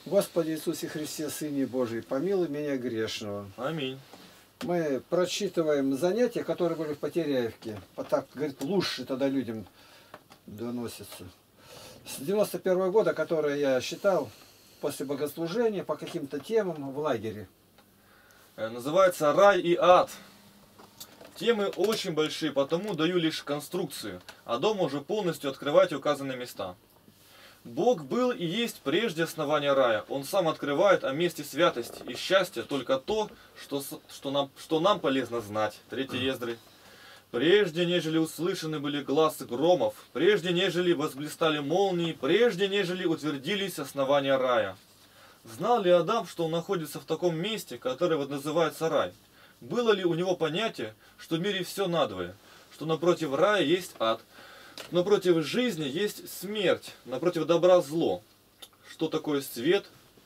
Господи Иисусе Христе, Сыне Божий, помилуй меня грешного. Аминь. Мы прочитываем занятия, которые были в Потеряевке. Так, говорит, лучше тогда людям доносится. С 91 года, которые я считал после богослужения по каким-то темам в лагере. Называется «Рай и ад». Темы очень большие, потому даю лишь конструкцию, а дома уже полностью открывайте указанные места. Бог был и есть прежде основания рая. Он сам открывает о месте святости и счастья только то, что нам полезно знать. 3 Ездры. Прежде, нежели услышаны были гласы громов, прежде, нежели возблистали молнии, прежде, нежели утвердились основания рая. Знал ли Адам, что он находится в таком месте, которое вот называется рай? Было ли у него понятие, что в мире все надвое, что напротив рая есть ад, напротив жизни есть смерть, напротив добра зло? Что такое свет?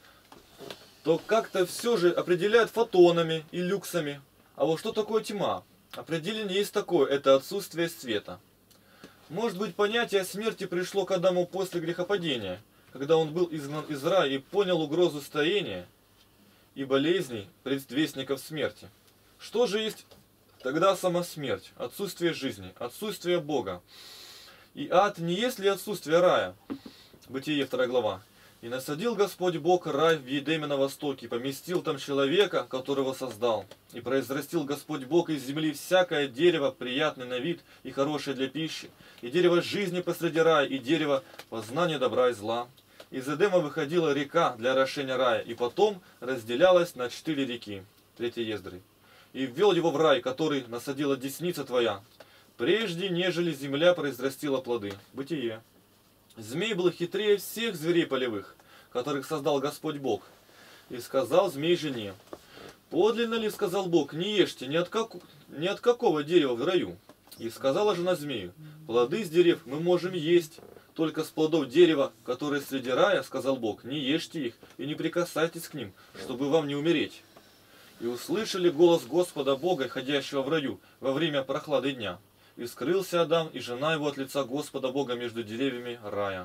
То как-то все же определяют фотонами и люксами. А вот что такое тьма? Определение есть такое, это отсутствие света. Может быть, понятие смерти пришло к Адаму после грехопадения, когда он был изгнан из рая и понял угрозу старения и болезней предвестников смерти. Что же есть тогда сама смерть, отсутствие жизни, отсутствие Бога? И ад не есть ли отсутствие рая? Бытие 2 глава. «И насадил Господь Бог рай в Едеме на востоке, и поместил там человека, которого создал. И произрастил Господь Бог из земли всякое дерево, приятное на вид и хорошее для пищи, и дерево жизни посреди рая, и дерево познания добра и зла. Из Эдема выходила река для орошения рая, и потом разделялась на 4 реки». 3 Ездры. «И ввел его в рай, который насадила десница твоя, прежде, нежели земля произрастила плоды». Бытие. «Змей был хитрее всех зверей полевых, которых создал Господь Бог. И сказал змей жене: подлинно ли, сказал Бог, не ешьте ни от какого дерева в раю? И сказала жена змею: плоды с дерев мы можем есть, только с плодов дерева, которые среди рая, сказал Бог, не ешьте их и не прикасайтесь к ним, чтобы вам не умереть. И услышали голос Господа Бога, ходящего в раю, во время прохлады дня. И скрылся Адам и жена его от лица Господа Бога между деревьями рая».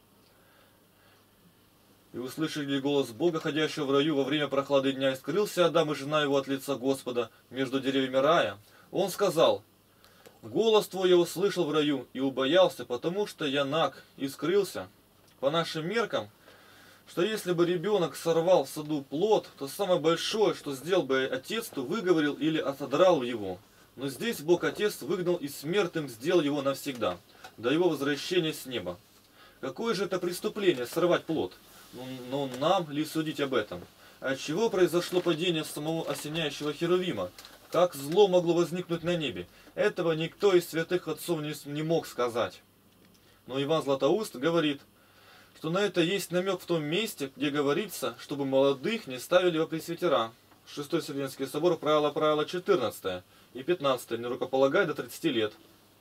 И услышали голос Бога, ходящего в раю, во время прохлады дня. И скрылся Адам и жена его от лица Господа между деревьями рая. Он сказал: голос твой я услышал в раю и убоялся, потому что я наг и скрылся. По нашим меркам, что если бы ребенок сорвал в саду плод, то самое большое, что сделал бы отец, то выговорил или отодрал его. Но здесь Бог Отец выгнал и смертным сделал его навсегда, до его возвращения с неба. Какое же это преступление сорвать плод? Но нам ли судить об этом? Отчего произошло падение самого осеняющего Херувима? Как зло могло возникнуть на небе? Этого никто из святых отцов не мог сказать. Но Иван Златоуст говорит, что на это есть намек в том месте, где говорится, чтобы молодых не ставили во пресвитера. 6 Вселенский собор, правило 14 и 15, не рукополагай до 30 лет.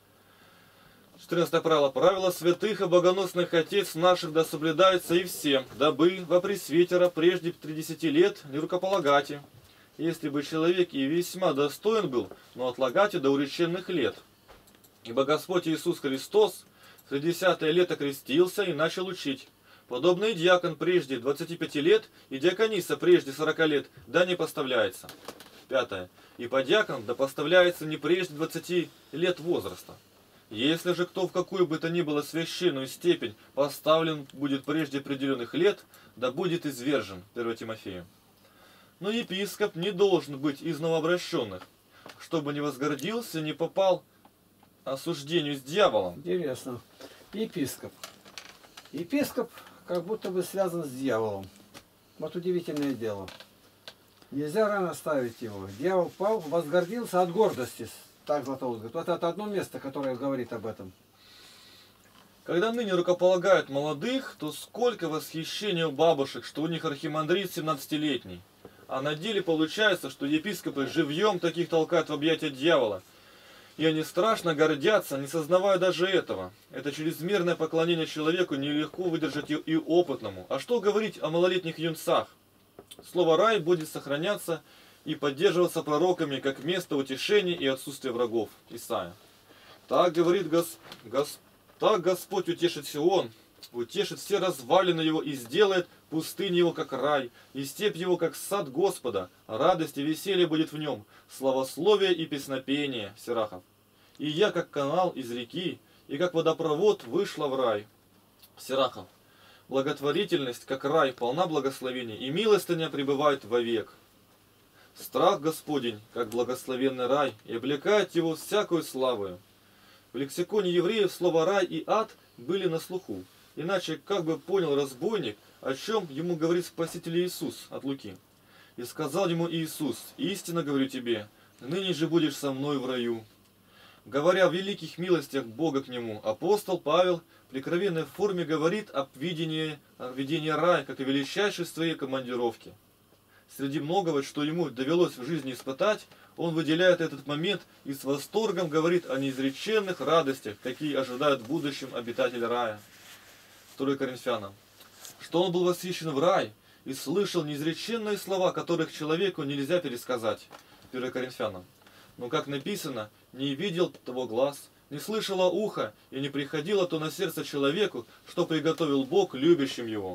14 правило. Правило святых и богоносных отец наших да соблюдаются и все, дабы во пресвитера прежде 30 лет не рукополагате. Если бы человек и весьма достоин был, но отлагате до уреченных лет. Ибо Господь Иисус Христос в 30 лето крестился и начал учить. Подобно и диакон прежде 25 лет, и диакониса прежде 40 лет, да не поставляется. 5. И подьякон да поставляется не прежде 20 лет возраста. Если же кто в какую бы то ни было священную степень поставлен будет прежде определенных лет, да будет извержен. 1 Тимофею. Но епископ не должен быть из новообращенных, чтобы не возгордился, не попал осуждению с дьяволом. Интересно. Епископ. Епископ как будто бы связан с дьяволом. Вот удивительное дело. Нельзя рано ставить его. Дьявол пал, возгордился от гордости. Так Златоуст говорит. Вот это одно место, которое говорит об этом. Когда ныне рукополагают молодых, то сколько восхищения у бабушек, что у них архимандрит 17-летний. А на деле получается, что епископы живьем таких толкают в объятия дьявола. И они страшно гордятся, не сознавая даже этого. Это чрезмерное поклонение человеку нелегко выдержать и опытному. А что говорить о малолетних юнцах? Слово «рай» будет сохраняться и поддерживаться пророками как место утешения и отсутствия врагов. Исайя. Так говорит так Господь утешит Сион, утешит все развалины его и сделает пустыню его, как рай, и степь его, как сад Господа. Радость и веселье будет в нем, славословие и песнопение. Сирахов. И я, как канал из реки, и как водопровод вышла в рай. Сирахов. Благотворительность, как рай, полна благословений, и милостыня пребывает вовек. Страх Господень, как благословенный рай, и облекает его всякую славою. В лексиконе евреев слово «рай» и «ад» были на слуху. Иначе как бы понял разбойник, о чем ему говорит Спаситель Иисус от Луки. И сказал ему Иисус: «Истинно говорю тебе, ныне же будешь со мной в раю». Говоря о великих милостях Бога к нему, апостол Павел в прикровенной форме говорит о видении рая, как о величайшей своей командировке. Среди многого, что ему довелось в жизни испытать, он выделяет этот момент и с восторгом говорит о неизреченных радостях, какие ожидают в будущем обитатель рая. 2 Коринфянам. Что он был восхищен в рай и слышал неизреченные слова, которых человеку нельзя пересказать. 1 Коринфянам. Но, как написано, не видел того глаз, не слышало ухо, и не приходило то на сердце человеку, что приготовил Бог любящим его.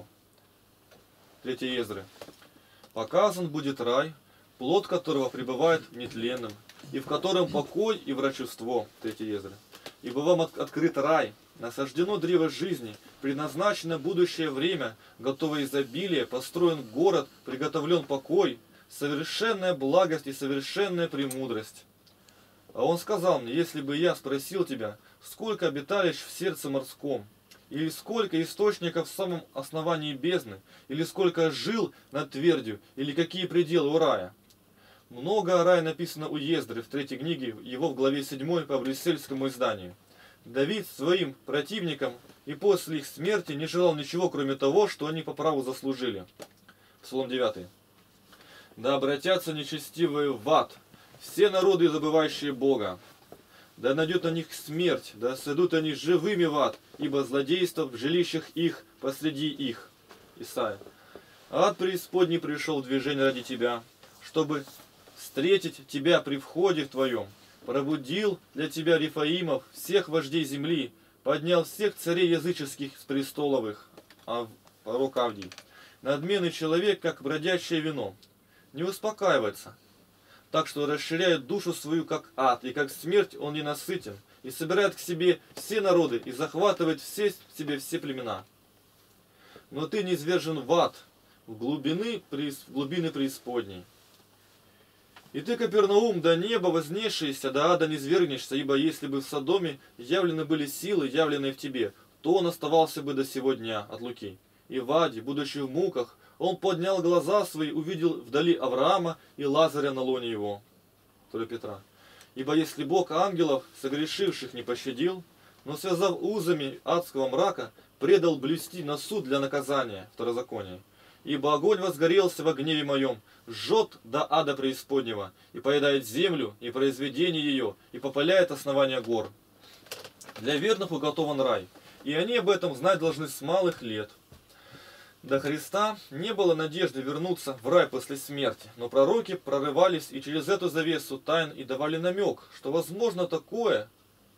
3 Ездры. Показан будет рай, плод которого пребывает нетленным, и в котором покой и врачество. 3 Ездры. Ибо вам открыт рай, насаждено древо жизни, предназначено будущее время, готово изобилие, построен город, приготовлен покой, совершенная благость и совершенная премудрость. А он сказал мне: если бы я спросил тебя, сколько обиталищ в сердце морском, или сколько источников в самом основании бездны, или сколько жил над твердью, или какие пределы у рая. Много о рае написано у Ездры в 3 книге, его в главе 7 по брюссельскому изданию. Давид своим противникам и после их смерти не желал ничего, кроме того, что они по праву заслужили. Псалом 9. Да обратятся нечестивые в ад, все народы, забывающие Бога. Да найдет на них смерть, да сойдут они живыми в ад, ибо злодейство в жилищах их посреди их. Исайя. Ад преисподний пришел в движение ради тебя, чтобы встретить тебя при входе в твоем. Пробудил для тебя Рифаимов, всех вождей земли, поднял всех царей языческих с престоловых. Пророк Авдий. Надменный человек, как бродячее вино, не успокаивается, так что расширяет душу свою, как ад, и как смерть он ненасытен, и собирает к себе все народы, и захватывает в себе все племена. Но ты низвержен в ад, в глубины преисподней. И ты, Капернаум, до неба вознесшийся, до ада низвергнешься, ибо если бы в Содоме явлены были силы, явленные в тебе, то он оставался бы до сего дня. От Луки. И в аде, будучи в муках, он поднял глаза свои, увидел вдали Авраама и Лазаря на лоне его. 2 Петра. Ибо если Бог ангелов, согрешивших, не пощадил, но связав узами адского мрака, предал блюсти на суд для наказания. Второзаконие. Ибо огонь возгорелся во гневе моем, жжет до ада преисподнего, и поедает землю, и произведение ее, и попаляет основания гор. Для верных уготован рай, и они об этом знать должны с малых лет. До Христа не было надежды вернуться в рай после смерти, но пророки прорывались и через эту завесу тайн и давали намек, что возможно такое,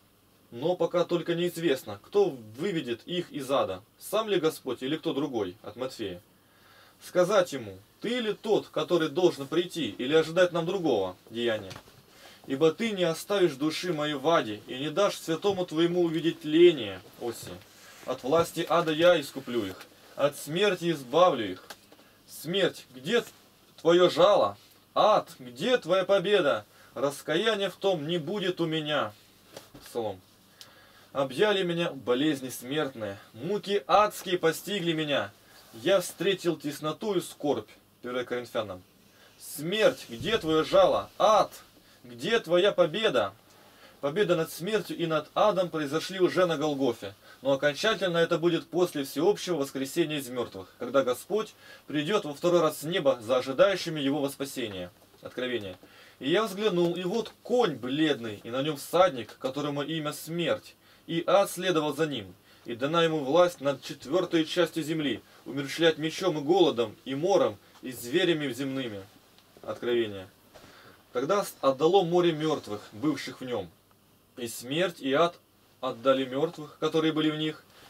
но пока только неизвестно, кто выведет их из ада, сам ли Господь или кто другой, от Матфея. Сказать ему: ты ли тот, который должен прийти, или ожидать нам другого деяния? Ибо ты не оставишь души моей в аде, и не дашь святому твоему увидеть тление, Оси. От власти ада я искуплю их, от смерти избавлю их. Смерть, где твое жало? Ад, где твоя победа? Раскаяния в том не будет у меня. Псалом. Объяли меня болезни смертные, муки адские постигли меня. Я встретил тесноту и скорбь. 1 Коринфянам. Смерть, где твое жало? Ад, где твоя победа? Победа над смертью и над адом произошли уже на Голгофе, но окончательно это будет после всеобщего воскресения из мертвых, когда Господь придет во второй раз с неба за ожидающими его спасения. Откровение. И я взглянул, и вот конь бледный, и на нем всадник, которому имя Смерть, и ад следовал за ним, и дана ему власть над 4 частью земли, умерщвлять мечом и голодом, и мором, и зверями земными. Откровение. Тогда отдало море мертвых, бывших в нем. И смерть, и ад отдали мертвых, которые были в них,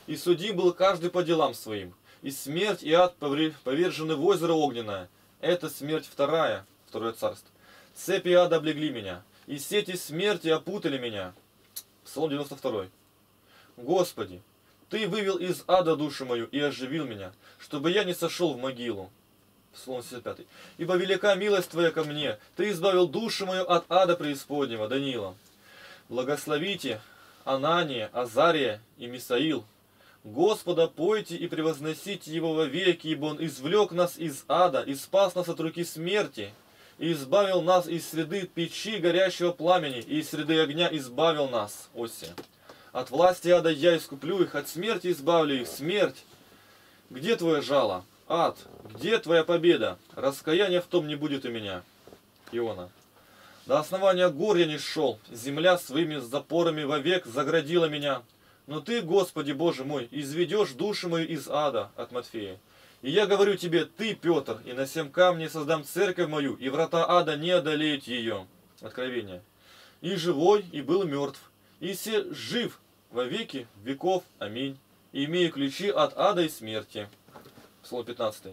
И судим был каждый по делам своим. И смерть, и ад повержены в озеро огненное. Это смерть вторая, второе царство. Цепи ада облегли меня, и сети смерти опутали меня. Псалом 92. Господи, Ты вывел из ада душу мою и оживил меня, чтобы я не сошел в могилу. Псалом 75. Ибо велика милость Твоя ко мне, Ты избавил душу мою от ада преисподнего. Даниила. Благословите Анания, Азария и Мисаил. Господа пойте и превозносите Его вовеки, ибо Он извлек нас из ада и спас нас от руки смерти, и избавил нас из среды печи горящего пламени, и из среды огня избавил нас. Осия. От власти ада я искуплю их, от смерти избавлю их. Смерть, где твое жало? Ад, где твоя победа? Раскаяния в том не будет у меня. Иона. До основания гор я не шел, земля своими запорами вовек заградила меня. Но Ты, Господи Боже мой, изведешь душу мою из ада, от Матфея. И я говорю Тебе, Ты, Петр, и на сем камне создам церковь мою, и врата ада не одолеют ее. Откровение. И живой, и был мертв, и се жив во веки веков. Аминь. И имею ключи от ада и смерти. Псалом 15.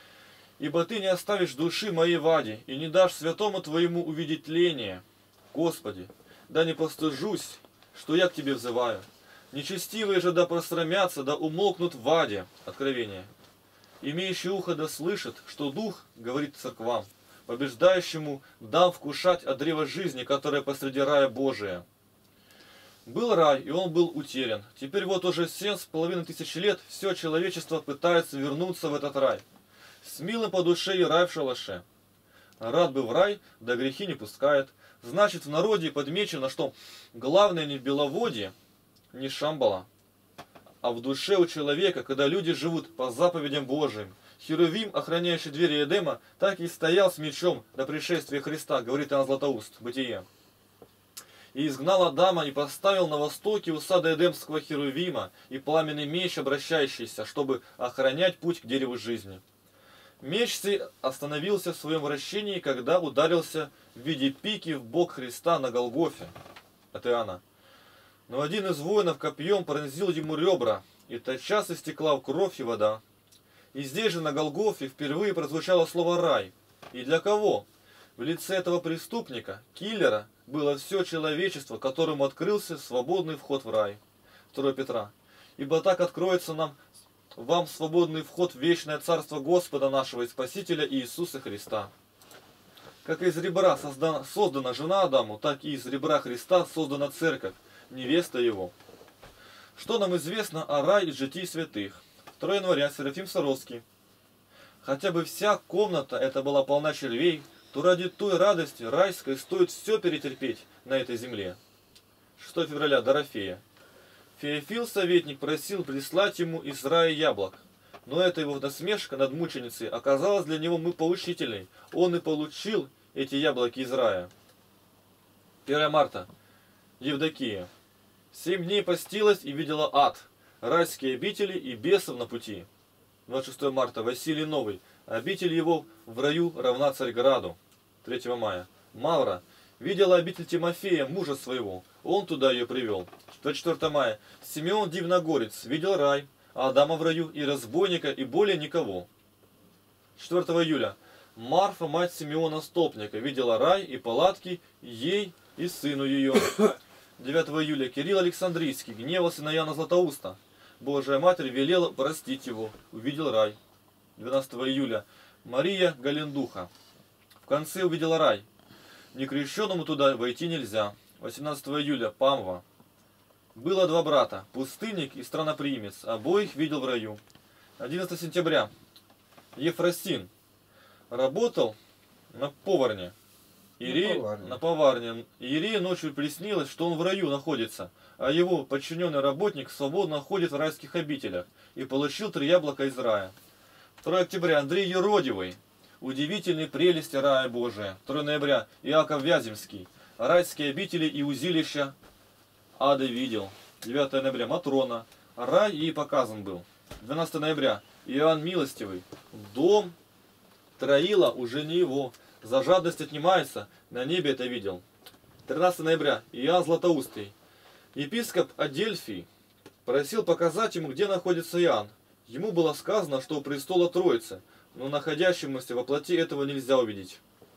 Ибо Ты не оставишь души моей в аде, и не дашь святому Твоему увидеть тление. Господи, да не постыжусь, что я к Тебе взываю. Нечестивые же да посрамятся, да умолкнут в аде. Откровение. Имеющий ухо да слышит, что Дух говорит церквам. Побеждающему дам вкушать от древа жизни, которое посреди рая Божия. Был рай, и он был утерян. Теперь вот уже 7500 лет все человечество пытается вернуться в этот рай. С милым по душе и рай в шалаше. Рад бы в рай, да грехи не пускает. Значит, в народе подмечено, что главное не в беловодье, не Шамбала, а в душе у человека, когда люди живут по заповедям Божиим. Херувим, охраняющий двери Эдема, так и стоял с мечом до пришествия Христа, говорит Иоанн Златоуст, Бытие. И изгнал Адама и поставил на востоке у сада Эдемского Херувима и пламенный меч, обращающийся, чтобы охранять путь к дереву жизни. Меч сей остановился в своем вращении, когда ударился в виде пики в бок Христа на Голгофе. От Иоанна. Но один из воинов копьем пронзил ему ребра, и тотчас истекла кровь и вода. И здесь же на Голгофе впервые прозвучало слово «рай». И для кого? В лице этого преступника, киллера, было все человечество, которому открылся свободный вход в рай. 2 Петра. Ибо так откроется вам свободный вход в вечное царство Господа нашего и Спасителя Иисуса Христа. Как из ребра создана жена Адаму, так и из ребра Христа создана церковь, невеста его. Что нам известно о рае из житий святых? 2 января, Серафим Саровский. Хотя бы вся комната эта была полна червей, то ради той радости райской стоит все перетерпеть на этой земле. 6 февраля, Дорофея. Феофил, советник, просил прислать ему из рая яблок. Но эта его насмешка над мученицей оказалась для него поучительной. Он и получил эти яблоки из рая. 1 марта. Евдокия. 7 дней постилась и видела ад, райские обители и бесов на пути. 26 марта. Василий Новый. Обитель его в раю равна Царьграду. 3 мая. Мавра. Видела обитель Тимофея, мужа своего. Он туда ее привел. 24 мая. Симеон Дивногорец. Видел рай, Адама в раю и разбойника, и более никого. 4 июля. Марфа, мать Симеона Столпника, видела рай и палатки ей и сыну ее. 9 июля. Кирилл Александрийский гневался на Иоанна Златоуста. Божия Матерь велела простить его. Увидел рай. 12 июля. Мария Галендуха. В конце увидела рай. Некрещенному туда войти нельзя. 18 июля. Памва. Было 2 брата, пустынник и страноприимец. Обоих видел в раю. 11 сентября. Ефросин. Работал на поварне. На поварне. Иерею ночью приснилось, что он в раю находится, а его подчиненный работник свободно ходит в райских обителях и получил 3 яблока из рая. 2 октября. Андрей Еродивый. Удивительные прелести рая Божия. 2 ноября. Иаков Вяземский. Райские обители и узилища ада видел. 9 ноября. Матрона. Рай ей показан был. 12 ноября. Иоанн Милостивый. Дом Троила уже не его. За жадность отнимается. На небе это видел. 13 ноября. Иоанн Златоустый. Епископ Адельфий просил показать ему, где находится Иоанн. Ему было сказано, что у престола Троицы, но находящемуся во плоти этого нельзя увидеть.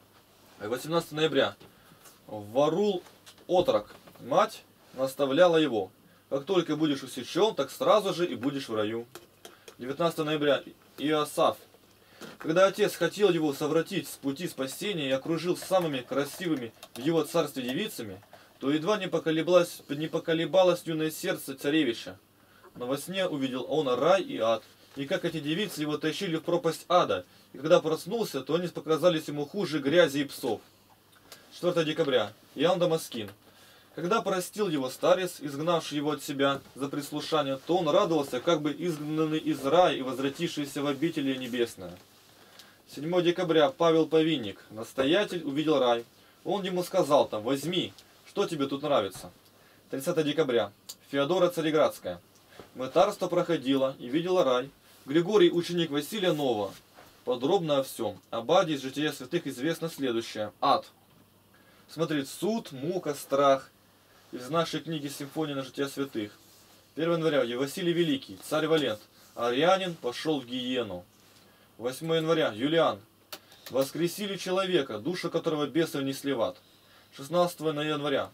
18 ноября. Варул отрок. Мать наставляла его. Как только будешь усечен, так сразу же и будешь в раю. 19 ноября. Иосаф. Когда отец хотел его совратить с пути спасения и окружил самыми красивыми в его царстве девицами, то едва не поколебалось юное сердце царевича. Но во сне увидел он рай и ад, и как эти девицы его тащили в пропасть ада, и когда проснулся, то они показались ему хуже грязи и псов. 4 декабря. Иоанн Дамаскин. Когда простил его старец, изгнавший его от себя за прислушание, то он радовался, как бы изгнанный из рая и возвратившийся в обители небесное. 7 декабря. Павел Повинник. Настоятель увидел рай. Он ему сказал там: возьми, что тебе тут нравится. 30 декабря. Феодора Цареградская. Мытарство проходило и видела рай. Григорий, ученик Василия Нового. Подробно о всем. Об аде из жития святых известно следующее. Ад. Смотрит суд, мука, страх. Из нашей книги «Симфония на жития святых». 1 января. Василий Великий, царь Валент. Арианин пошел в гиену. 8 января. Юлиан. Воскресили человека, душу которого бесов несли в ад. 16 января.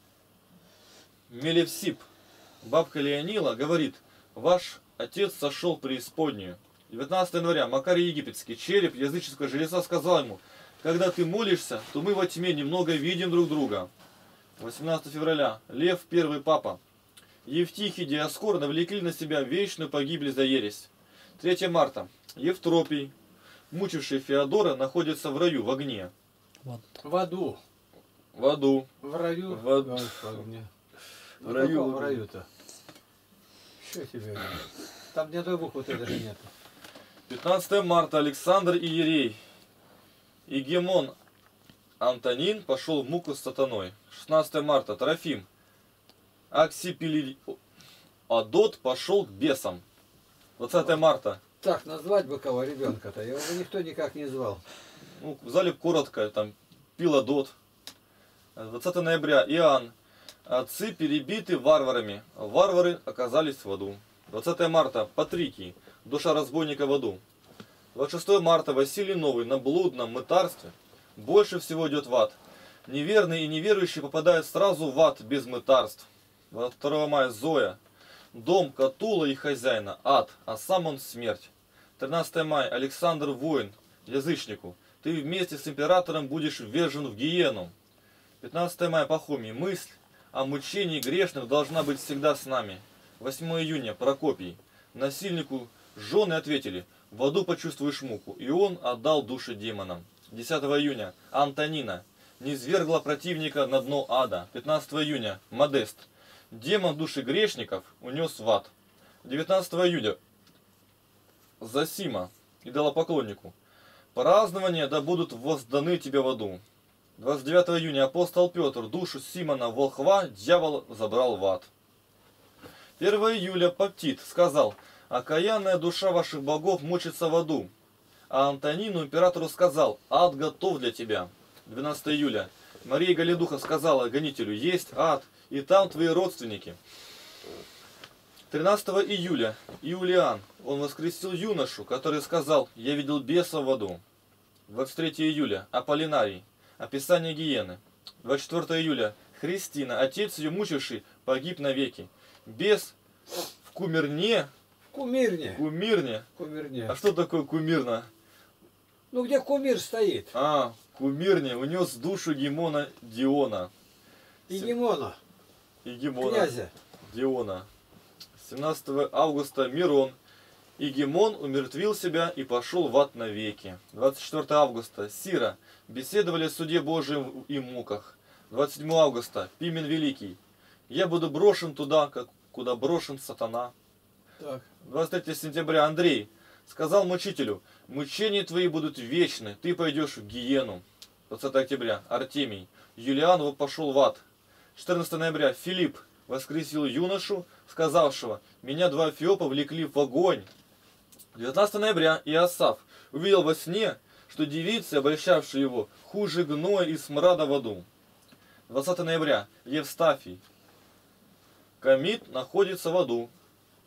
Мелевсип. Бабка Леонила говорит: ваш отец сошел в преисподнюю. 19 января. Макарий Египетский. Череп языческого жреца сказал ему: когда ты молишься, то мы во тьме немного видим друг друга. 18 февраля. Лев I папа. Евтихий, Диоскор навлекли на себя вечную погибель за ересь. 3 марта. Евтропий, мучивший Феодора, находится в раю, в огне. В аду. В аду. В раю. В аду. В огне. В раю. В раю-то. Что тебе? Там ни одной буквы даже нет. 15 марта. Александр Иерей. Игемон Антонин пошел в муку с сатаной. 16 марта. Трофим. Адот пошел к бесам. 20 марта. Так, назвать бы кого ребенка-то, его бы никто никак не звал. Ну, в зале коротко, там, Пиладот. 20 ноября. Иоанн. Отцы перебиты варварами. Варвары оказались в аду. 20 марта. Патрикий. Душа разбойника в аду. 26 марта. Василий Новый на блудном мытарстве больше всего идет в ад. Неверные и неверующие попадают сразу в ад без мытарств. 22 мая. Зоя. Дом Катула и хозяина – ад, а сам он – смерть. 13 мая. Александр Воин, язычнику. Ты вместе с императором будешь ввержен в гиену. 15 мая. Пахомий. Мысль о мучении грешных должна быть всегда с нами. 8 июня. Прокопий. Насильнику жены ответили: в аду почувствуешь муку. И он отдал души демонам. 10 июня. Антонина. Низвергла противника на дно ада. 15 июня. Модест. Демон души грешников унес в ад. 19 июня. Зосима, идолопоклоннику. Празднования да будут возданы тебе в аду. 29 июня. Апостол Петр душу Симона Волхва дьявол забрал в ад. 1 июля. Паптит сказал: окаянная душа ваших богов мучится в аду. А Антонину императору сказал: ад готов для тебя. 12 июля. Мария Галидуха сказала гонителю: есть ад, и там твои родственники. 13 июля. Иулиан. Он воскресил юношу, который сказал: я видел беса в аду. 23 июля. Аполлинарий. Описание гиены. 24 июля. Христина. Отец ее мучивший погиб навеки. Бес в Кумирне. Кумирне. Кумирне. Кумирне. А что такое кумирна? Ну где кумир стоит? А, Кумирне унес душу Гемона Диона. Игемона. Игемона. Князя. Диона. 17 августа. Мирон. Игемон умертвил себя и пошел в ад навеки. 24 августа. Сира. Беседовали о суде Божьем и муках. 27 августа. Пимен Великий. Я буду брошен туда, куда брошен сатана. Так. 23 сентября. Андрей сказал мучителю: мучения твои будут вечны, ты пойдешь в гиену. 20 октября. Артемий. Юлиан пошел в ад. 14 ноября. Филипп воскресил юношу, сказавшего: меня два эфиопа влекли в огонь. 19 ноября. Иосаф увидел во сне, что девицы, обольщавшие его, хуже гноя и смрада в аду. 20 ноября. Евстафий. Комит находится в аду.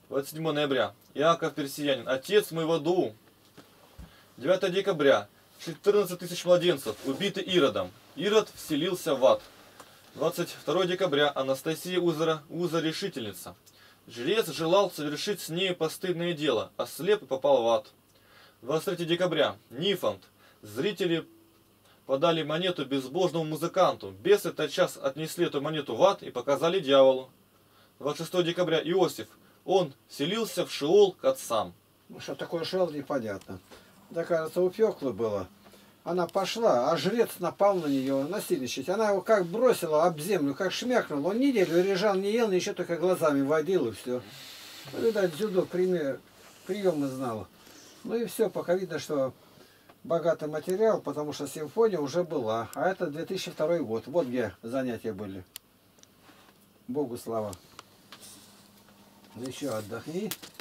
27 ноября. Иаков Персиянин. Отец мой в аду. 9 декабря. 14 тысяч младенцев убиты Иродом. Ирод вселился в ад. 22 декабря. Анастасия Уза-решительница. Жрец желал совершить с нею постыдное дело, а слеп и попал в ад. 23 декабря. Нифонт. Зрители подали монету безбожному музыканту. Бесы тотчас отнесли эту монету в ад и показали дьяволу. 26 декабря. Иосиф. Он селился в Шеол к отцам. Ну, что такое Шеол, непонятно. Да, кажется, у Феклы было. Она пошла, а жрец напал на нее, насильничать. Она его как бросила об землю, как шмякнула. Он неделю лежал, не ел, еще только глазами водил, и все. Видать, дзюдо приемы знала. Ну и все, пока видно, что богатый материал, потому что симфония уже была. А это 2002 год. Вот где занятия были. Богу слава. Еще отдохни.